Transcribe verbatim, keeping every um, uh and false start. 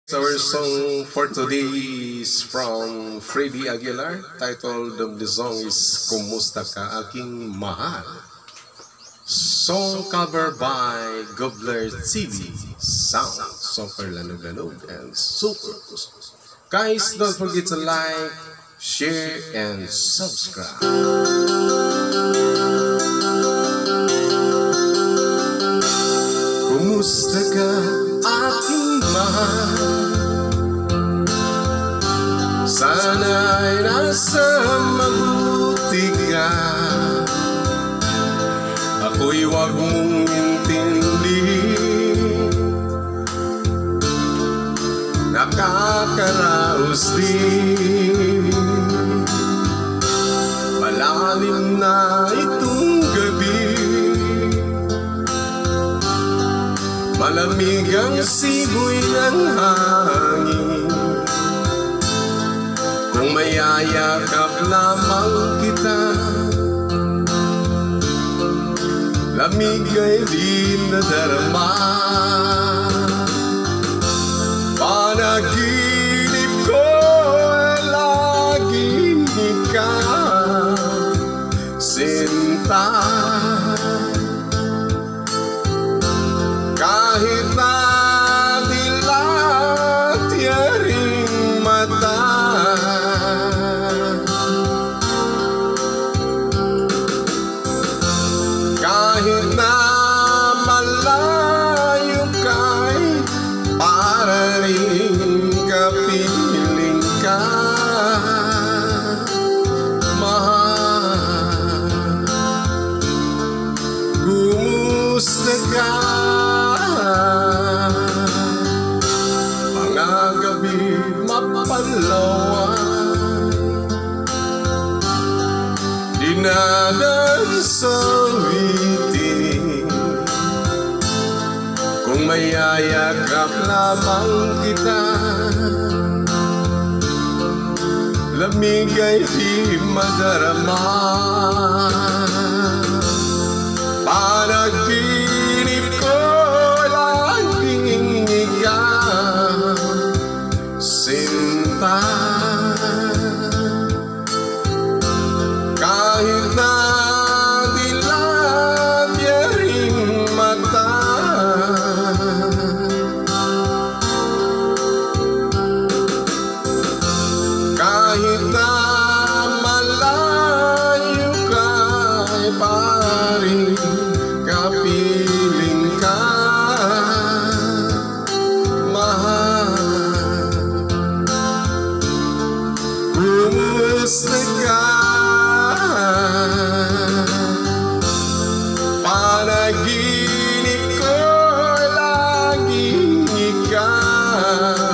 Our song for today is from Freddie Aguilar. Title of the song is Kumusta Ka Aking Mahal. Song cover by GOVLER T V. Sound super lanog-lanog and super. Guys, don't forget to like, share, and subscribe. Kumusta ka aking mahal? Sana'y nasa mabuti ka. Ako'y wag mong intindihin, nakakaraos din. Malalim na itong gabi, malamig ang simoy ng hangin. Kung mayayakap lamang kita, lamig ay di nadarama. Panaginip ko ay laging ikaw, sinta. Kahit na dilat yaring mata, kahit na malayo ka'y para rin kapiling ka, mahal. Kumusta ka? Mga gabi mapalawan, dinadan sa witing. Kung mayayakap lamang kita, lamig ay di madarama. Panaginip ko laging ikaw, sinta. Kahit na dilat yaring mata, kahit na malayo ka'y paring kapiling ka, mahal. Kumusta ka? Panaginip ko laging ikaw,